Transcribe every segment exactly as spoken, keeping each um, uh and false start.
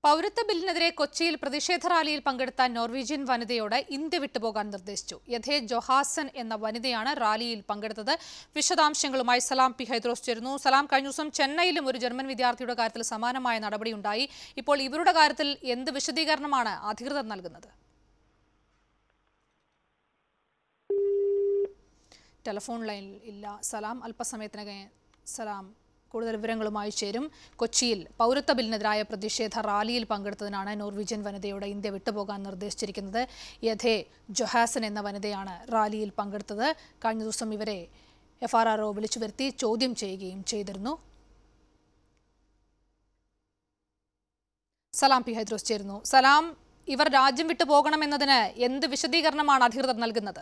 പൗരത്വ ബില്ലിനെതിരെ കൊച്ചിയിൽ പ്രതിഷേധ റാലിയിൽ പങ്കെടുത്ത നോർവീജിയൻ വനിതയോട് ഇന്ത്യ വിട്ടുപോകാൻ നിർദ്ദേശിച്ചു. യഥേ ജൊഹാസൻ എന്ന വനിതയാണ് റാലിയിൽ പങ്കെടുത്തത്. വിശദാംശങ്ങളുമായി സലാം പി ഹൈദ്രോസ് ചേരുന്നു. സലാം, കഴിഞ്ഞ ദിവസം ചെന്നൈയിലും ഒരു ജർമ്മൻ വിദ്യാർത്ഥിയുടെ കാര്യത്തിൽ സമാനമായ നടപടിയുണ്ടായി. ഇപ്പോൾ ഇവരുടെ കാര്യത്തിൽ എന്ത് വിശദീകരണമാണ് അധികൃതർ നൽകുന്നത്? ടെലിഫോൺ ലൈനിൽ ഇല്ല സലാം. അല്പസമയത്തിനകം സലാം കൂടുതൽ വിവരങ്ങളുമായി ചേരും. കൊച്ചിയിൽ പൗരത്വ ബില്ലിനെതിരായ പ്രതിഷേധ റാലിയിൽ പങ്കെടുത്തതിനാണ് നോർവീജിയൻ വനിതയോട് ഇന്ത്യ വിട്ടുപോകാൻ നിർദ്ദേശിച്ചിരിക്കുന്നത്. യഥേ ജൊഹാസൻ എന്ന വനിതയാണ് റാലിയിൽ പങ്കെടുത്തത്. കഴിഞ്ഞ ദിവസം ഇവരെ എഫ് ആർ ആർ ഒ വിളിച്ചു വരുത്തി ചോദ്യം ചെയ്യുകയും ചെയ്തിരുന്നു. സലാം പി ഹൈദ്രോസ് ചേരുന്നു. സലാം, ഇവർ രാജ്യം വിട്ടു പോകണമെന്നതിന് എന്ത് വിശദീകരണമാണ് അധികൃതർ നൽകുന്നത്?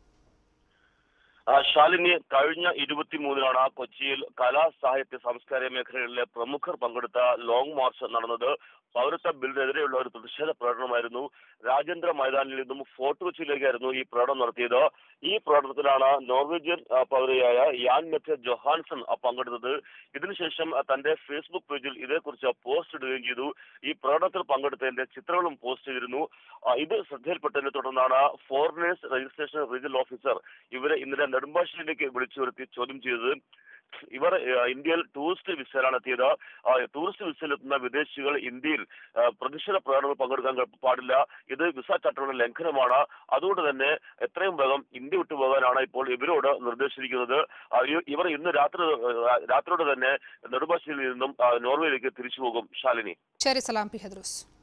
ശാലിനി, കഴിഞ്ഞ ഇരുപത്തിമൂന്നിനാണ് കൊച്ചിയിൽ കലാ സാഹിത്യ സംസ്കാര മേഖലകളിലെ പ്രമുഖർ പങ്കെടുത്ത ലോങ് മാർച്ച് നടന്നത്. പൗരത്വ ബില്ലിനെതിരെയുള്ള ഒരു പ്രതിഷേധ പ്രകടനമായിരുന്നു. രാജേന്ദ്ര മൈതാനിൽ നിന്നും ഫോർട്ട് കൊച്ചിയിലേക്കായിരുന്നു ഈ പ്രകടനം നടത്തിയത്. ഈ പ്രകടനത്തിലാണ് നോർവീജിയൻ പൗരയായ യാൻ മെറ്റെ ജൊഹാൻസൺ പങ്കെടുത്തത്. ഇതിനുശേഷം തന്റെ ഫേസ്ബുക്ക് പേജിൽ ഇതേക്കുറിച്ച് പോസ്റ്റ് ഇടുകയും ചെയ്തു. ഈ പ്രകടനത്തിൽ പങ്കെടുത്തതിന്റെ ചിത്രങ്ങളും പോസ്റ്റ് ചെയ്തിരുന്നു. ഇത് ശ്രദ്ധയിൽപ്പെട്ടതിനെ തുടർന്നാണ് ഫോറിനേഴ്സ് രജിസ്ട്രേഷൻ റീജിയണൽ ഓഫീസർ ഇവരെ ഇന്നലെ നെടുമ്പാശ്ശേരിയിലേക്ക് വിളിച്ചു വരുത്തി ചോദ്യം ചെയ്തത്. ഇവർ ഇന്ത്യയിൽ ടൂറിസ്റ്റ് വിസയിലാണ് എത്തിയത്. ടൂറിസ്റ്റ് വിസയിൽ എത്തുന്ന വിദേശികൾ ഇന്ത്യയിൽ പ്രതിഷേധ പ്രകടനങ്ങൾ പങ്കെടുക്കാൻ പാടില്ല. ഇത് വിസ ചട്ടങ്ങളുടെ ലംഘനമാണ്. അതുകൊണ്ട് തന്നെ എത്രയും വേഗം ഇന്ത്യ വിട്ടുപോകാനാണ് ഇപ്പോൾ ഇവരോട് നിർദ്ദേശിച്ചിരിക്കുന്നത്. ഇവർ ഇന്ന് രാത്രി രാത്രിയോടെ തന്നെ നെടുമ്പാശ്ശേരിയിൽ നിന്നും നോർവേയിലേക്ക് തിരിച്ചു പോകും. ശാലിനി. ശരി, സലാം പി ഹൈദ്രോസ്.